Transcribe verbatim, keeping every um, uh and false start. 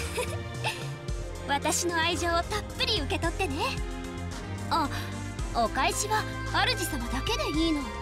私の愛情をたっぷり受け取ってね。あ、お返しは主様だけでいいの。